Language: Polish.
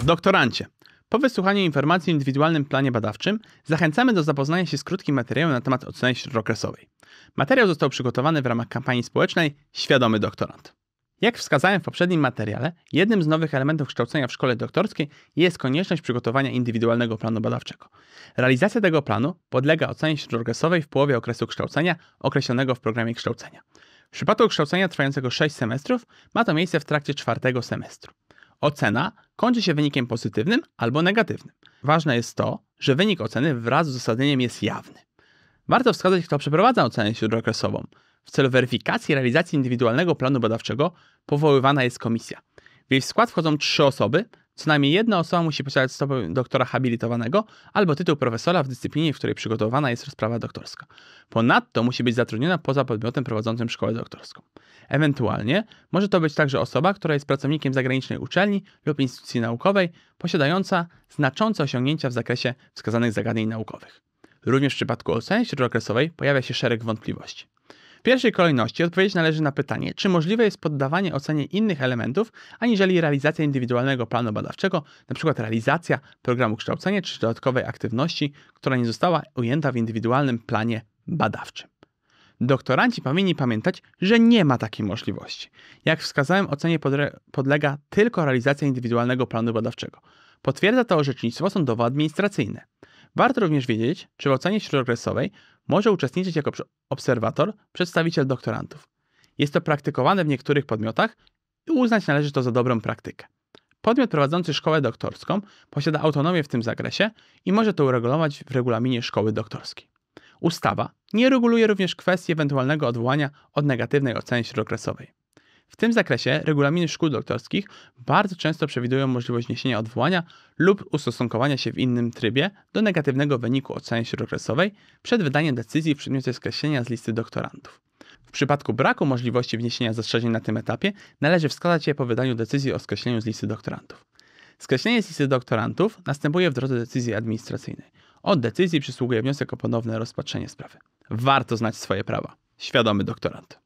Doktorancie, po wysłuchaniu informacji o indywidualnym planie badawczym zachęcamy do zapoznania się z krótkim materiałem na temat oceny śródokresowej. Materiał został przygotowany w ramach kampanii społecznej Świadomy doktorant. Jak wskazałem w poprzednim materiale, jednym z nowych elementów kształcenia w szkole doktorskiej jest konieczność przygotowania indywidualnego planu badawczego. Realizacja tego planu podlega ocenie śródokresowej w połowie okresu kształcenia określonego w programie kształcenia. W przypadku kształcenia trwającego 6 semestrów ma to miejsce w trakcie 4. semestru. Ocena kończy się wynikiem pozytywnym albo negatywnym. Ważne jest to, że wynik oceny wraz z uzasadnieniem jest jawny. Warto wskazać, kto przeprowadza ocenę śródokresową. W celu weryfikacji realizacji indywidualnego planu badawczego powoływana jest komisja. W jej skład wchodzą 3 osoby, co najmniej jedna osoba musi posiadać stopień doktora habilitowanego albo tytuł profesora w dyscyplinie, w której przygotowana jest rozprawa doktorska. Ponadto musi być zatrudniona poza podmiotem prowadzącym szkołę doktorską. Ewentualnie może to być także osoba, która jest pracownikiem zagranicznej uczelni lub instytucji naukowej, posiadająca znaczące osiągnięcia w zakresie wskazanych zagadnień naukowych. Również w przypadku oceny śródokresowej pojawia się szereg wątpliwości. W pierwszej kolejności odpowiedzieć należy na pytanie, czy możliwe jest poddawanie ocenie innych elementów, aniżeli realizacja indywidualnego planu badawczego, np. realizacja programu kształcenia czy dodatkowej aktywności, która nie została ujęta w indywidualnym planie badawczym. Doktoranci powinni pamiętać, że nie ma takiej możliwości. Jak wskazałem, ocenie podlega tylko realizacja indywidualnego planu badawczego. Potwierdza to orzecznictwo sądowo administracyjne. Warto również wiedzieć, czy w ocenie śródokresowej może uczestniczyć jako obserwator przedstawiciel doktorantów. Jest to praktykowane w niektórych podmiotach i uznać należy to za dobrą praktykę. Podmiot prowadzący szkołę doktorską posiada autonomię w tym zakresie i może to uregulować w regulaminie szkoły doktorskiej. Ustawa nie reguluje również kwestii ewentualnego odwołania od negatywnej oceny śródokresowej. W tym zakresie regulaminy szkół doktorskich bardzo często przewidują możliwość wniesienia odwołania lub ustosunkowania się w innym trybie do negatywnego wyniku oceny śródokresowej przed wydaniem decyzji w przedmiocie skreślenia z listy doktorantów. W przypadku braku możliwości wniesienia zastrzeżeń na tym etapie należy wskazać je po wydaniu decyzji o skreśleniu z listy doktorantów. Skreślenie z listy doktorantów następuje w drodze decyzji administracyjnej. Od decyzji przysługuje wniosek o ponowne rozpatrzenie sprawy. Warto znać swoje prawa. Świadomy doktorant.